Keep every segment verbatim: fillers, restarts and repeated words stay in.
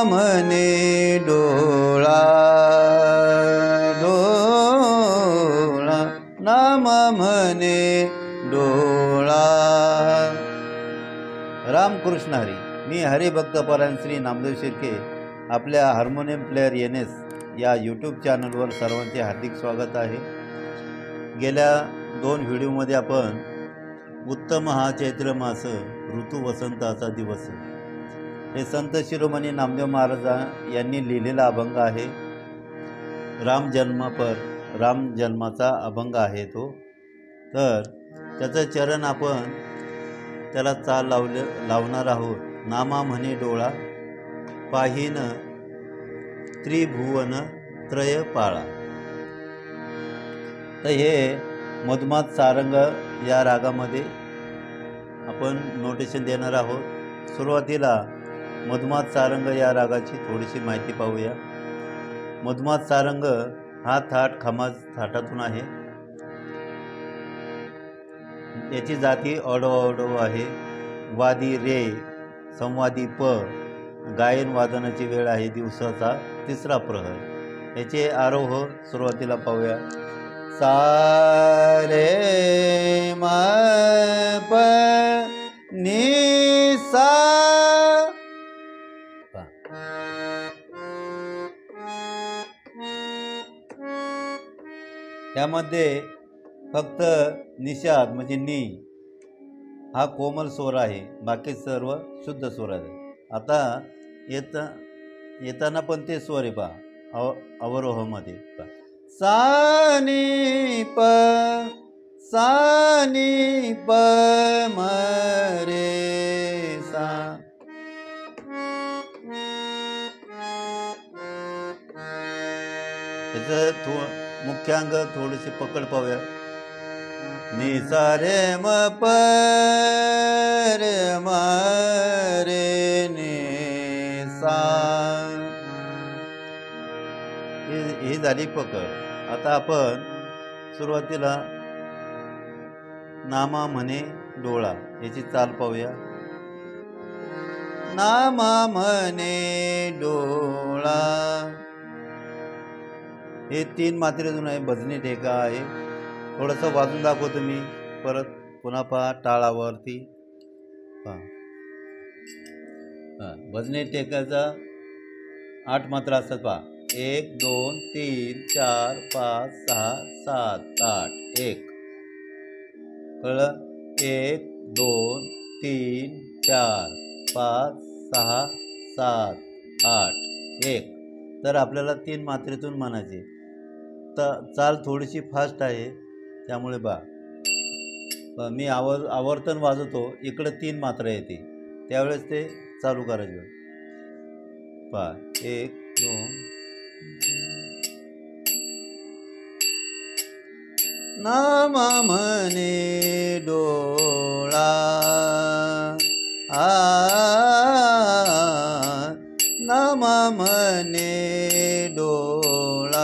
म्हणे डोळा डोळा, नाम म्हणे डोळा। रामकृष्ण हरी। मी हरिभक्त परायण श्री नामदेव शिर्के आपल्या हार्मोनियम प्लेअर एन एस या यूट्यूब चॅनलवर सर्वांचे हार्दिक स्वागत आहे। गेल्या दोन व्हिडिओमध्ये आपण उत्तम हा चैत्र मास ऋतू वसंताचा दिवस हे संत शिरोमणी नामदेव महाराज यांनी लिहिलेला अभंग आहे। राम जन्म पर राम जन्माचा अभंग आहे तो। तर त्याचं चरण आपण त्याला चाल लावले लावणार आहोत। नामा म्हणे डोळा, पाहीन त्रिभुवन त्रय पाळा। तर हे मधुमात सारंग या रागामध्ये आपण नोटेशन देणार आहोत। सुरुवातीला मधुमात सारंग या रागाची थोडीशी माहिती पाहूया। मधुमात सारंग हा थाट खमाज थाटातून आहे। याची जाती ऑडो ऑडो आहे। वादी रे, संवादी प, गायन वादनाची वेळ आहे दिवसाचा तिसरा प्रहर। याचे आरोह सुरुवातीला पाहूया। सा रे म प नी सा। त्यामध्ये फक्त निषाद म्हणजे नी हा कोमल स्वर आहे, बाकी सर्व शुद्ध स्वर आहे। आता येत येताना पण ते स्वर आहे पहा अव अवरोहमध्ये सा नी प सा नी प म रे सा। त्याचं थो मुख्यांग थोडीशी पकड पाहूया। नि सा रे म प रे म रे नि सा, ही झाली पकड। आता आपण सुरुवातीला नामा म्हणे डोळा याची चाल पाहूया। नामा म्हणे डोळा हे तीन मात्रेतून आहे, भजनी ठेका आहे। थोडंसं वाजून दाखवतो मी परत पुन्हा पहा टाळावरती पहा। हां, भजनी ठेक्याचा आठ मात्रा असतात पहा। एक दोन तीन चार पाच सहा सात आठ। एक कळलं? एक दोन तीन चार पाच सहा सात आठ एक। तर आपल्याला तीन मात्रेतून म्हणायचे। तर चाल थोडीशी फास्ट आहे त्यामुळे बा मी आवर आवर्तन वाजवतो, इकडं तीन मात्रा येते त्यावेळेस ते चालू करायचं पहा। एक दोन। नामा म्हणे डोळा आ, नामा म्हणे डोळा,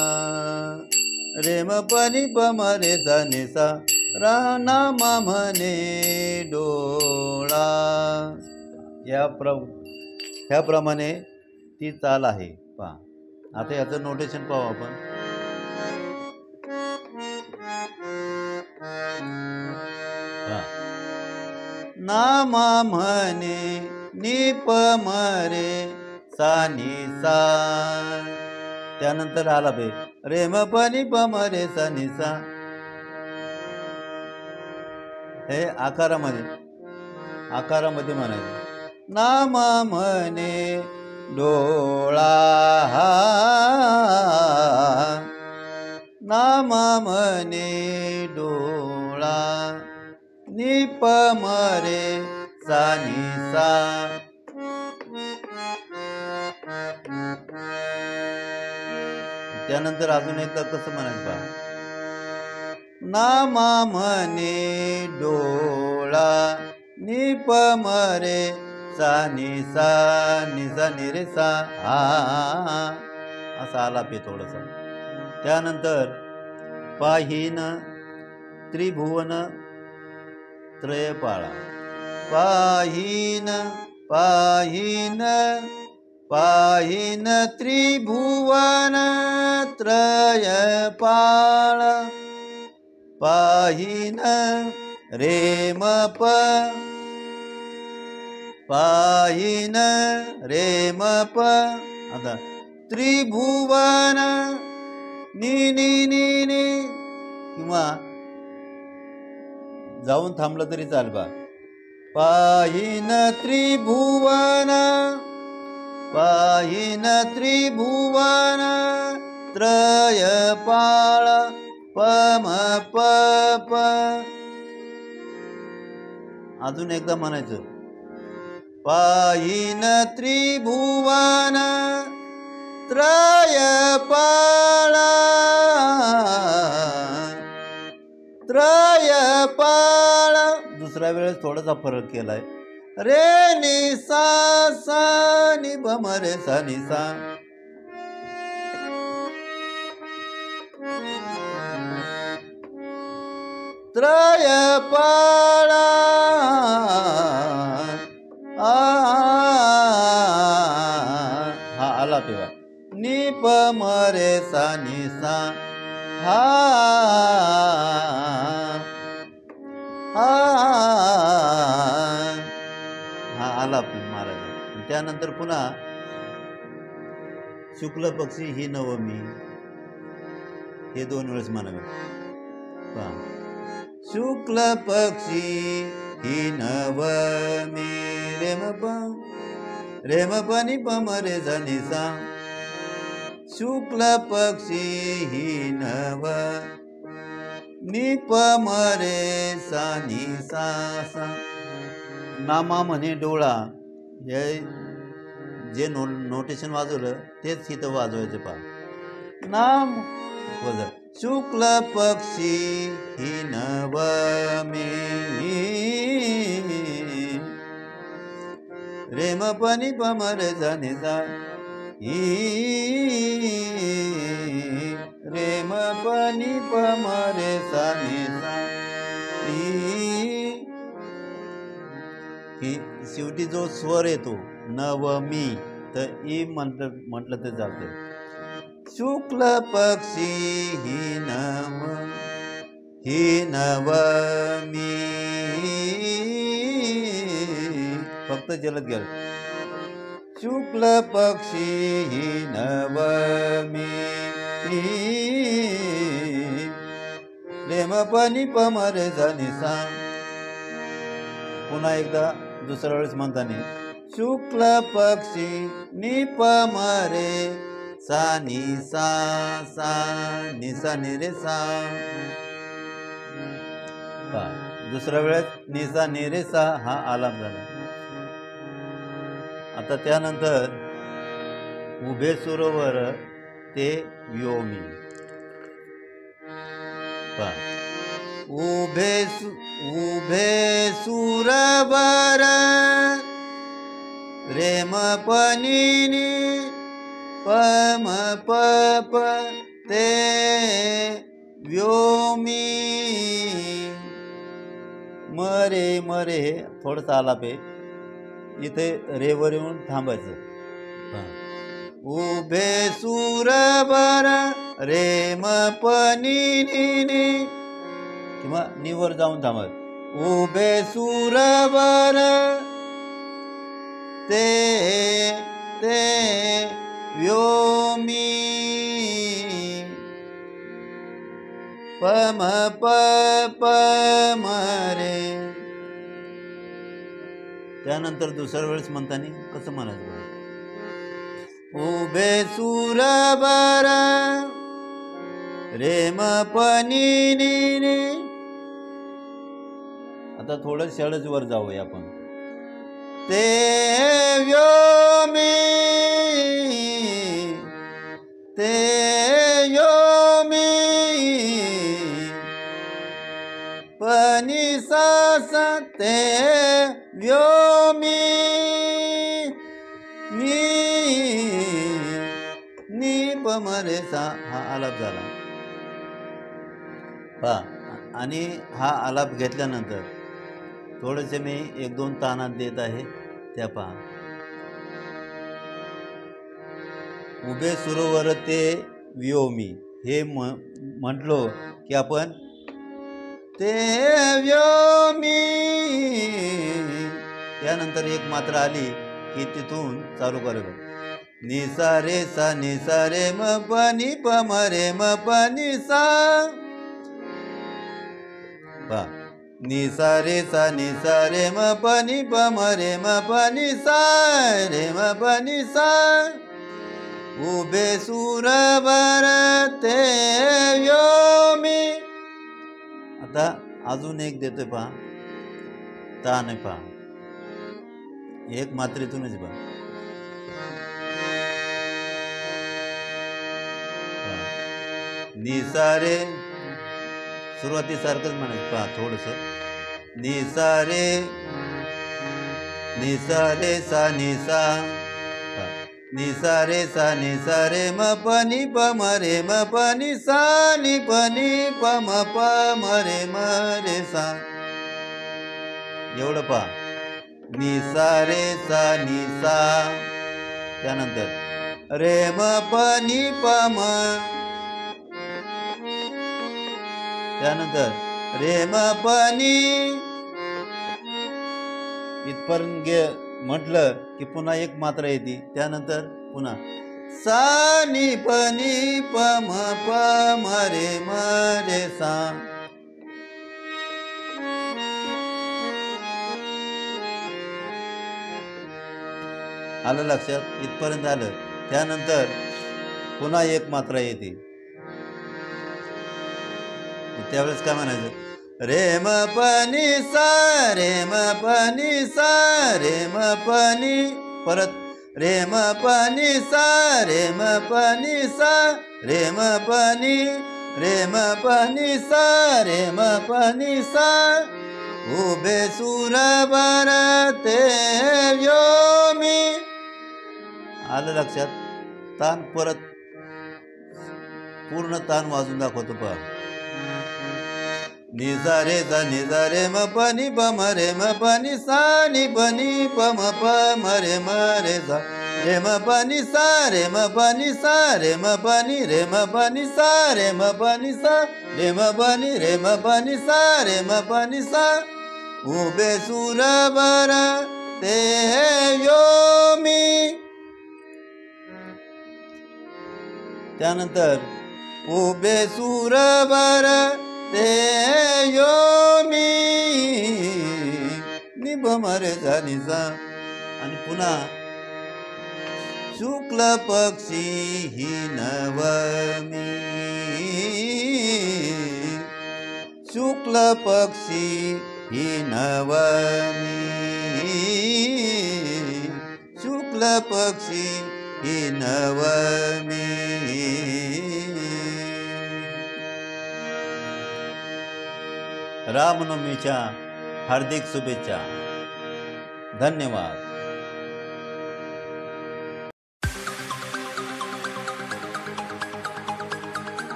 रे म प नि प म रे सा नि सा, रा नामा म्हणे डोळा। या प्र ह्याप्रमाणे ती चाल आहे पहा। आता याचं नोटेशन पाहू आपण। नामा म्हणे नि प म रे सा नि सा। त्यानंतर आला बे रे म प नि प म रे सा नि सा। हे आकारामध्ये आकारामध्ये म्हणायचं। नामा म्हणे डोळा, नामा म्हणे डोळा, नि प म रे सा नि सा। त्यानंतर अजून एकदा कसं म्हणायचं पहा। नामा म्हणे डोळा, नि प म रे सा नि सा, नि सा नि रे सा हा, असा आलाप आहे थोडंसं। त्यानंतर पाहीन त्रिभुवन त्रय पाळा। पाहीन पाहीन पाहिन त्रिभुवन त्रयपाळ पाहिन रेमप पाहिन रेमप आता त्रिभुवन नि नि नि नि किंवा जाऊन थांबलं तरी चाल बा पाहिन त्रिभुवन पाहिन त्रिभुवन त्रयपाळ पम प प अजून एकदा म्हणायचं पाहिन त्रिभुवन त्रयपाळ त्रयपाळ दुसऱ्या वेळेस थोडासा फरक केलाय रे नि सा सा नि भ म रे सा नि सा त्रयपाळ हा आला तेव्हा नि प म रे सा नि सा हा हा हा आला महाराज. त्यानंतर पुन्हा शुक्ल पक्षी ही नवमी हे दोन वेळेस म्हणावे. शुक्ल पक्षी ही नवमी रेम प रेम प नि प म रे सा नि सा शुक्ल पक्षी ही नव नि प म रे सा नि सा सा. नामा म्हणे डोळा हे जे नो नोटेशन वाजवलं तेच इथं वाजवायचं पहा. नाम वज शुक्ल पक्षी ही नवमी रेम प नि प म रे सा नि सा ही रेम प नि प म रे सा नि सा ही शेवटी जो स्वर येतो नवमी तर ई म्हटलं म्हटलं तर चालतं. शुक्ल पक्षी ही नव ही नवमी फक्त जलद घ्या. शुक्ल पक्षी ही नवमी रेम प नि प म रे सा नि सा. पुन्हा एकदा दुसऱ्या वेळेस म्हणताना शुक्ल पक्षी नि प म रे सा नि सा सा नि सा नि रे सा. दुसऱ्या वेळेस नि सा नि रे सा हा आलाप झाला. आता त्यानंतर उभे सुरवर ते व्योमी. उभे सु उभे सुरवर रेम प नि नि प म प प ते व्योमी. मरे मरे हे थोडंसं आलाप आहे इथे रेवर येऊन थांबायचं. उभे सुरवर रेम प नि नि नि किंवा निवर जाऊन थांबत. उभे सुरवर ते ते व्योमी प म प प म रे. त्यानंतर दुसऱ्या वेळेस म्हणताना कसं म्हणायचं. उभे सुरवर रेम प नि नि नि. आता थोडं शेळच वर जाऊया आपण. ते व्योमी ते व्योमी प नि सा सा ते व्योमी नि नि प म रे सा हा आलाप झाला. पहा आणि हा आलाप घेतल्यानंतर थोडेसे मी एक दोन तानात देत आहे त्या पहा. उभे सुरोवर ते व्योमी हे म म्हटलो की आपण ते व्योमी, त्यानंतर एक मात्रा आली की तिथून चालू करायचं. नि सा रे सा नि सा रे म प नि प म रे म प नि सा पा नि सा रे सा नि सा रे म प नि प म रे म प नि सा रे म प नि सा. उभे सुरवर ते व्योमी. आता अजून एक देतोय पहा, तान पहा, एक मात्रेतूनच पहा. नि सा रे सुरुवातीसारखंच म्हणायचं पहा थोडस. नि सा रे नि सा रे सा नि सा, नि सा रे सा नि सा रे म प नि प म रे म प नि सा नि प नि प म प म रे म रे सा. एवढं पहा. नि सा रे सा नि सा, त्यानंतर रे म प नि प म, त्यानंतर रे म प नि. इथपर्यंत गे म्हटलं की पुन्हा एक मात्रा येते, त्यानंतर पुन्हा सा नि प नि प म प म रे म रे सा. आलं लक्षात? इथपर्यंत आलं. त्यानंतर पुन्हा एक मात्रा येते, त्यावेळेस काय म्हणायचं? रे म प नि सा रे म प नि सा रे म प नि, परत रे म प नि सा रे म प नि सा रे म प नि, रे म प नि सा रे म प नि सा. उभे सुरवर ते व्योमी. आलं लक्षात? तान परत पूर्ण तान वाजून दाखवतो पहा. नि सा रे सा नि सा रे म प नि प म रे म प नि सा नि प नि प म प म रे म रे सा. रे म प नि सा रे म प नि सा रे म प नि, रे म प नि सा रे म प नि सा रे म प नि, रे म प नि सा रे म प नि सा. उभे सुरवर ते व्योमी. त्यानंतर उभे सुरवर ते व्योमी, नि प म रे सा नि सा. आणि पुन्हा शुक्ल पक्षी ही नवमी, शुक्ल पक्षी ही नवमी, शुक्ल पक्षी ही नवमी. रामनवमीच्या हार्दिक शुभेच्छा. धन्यवाद.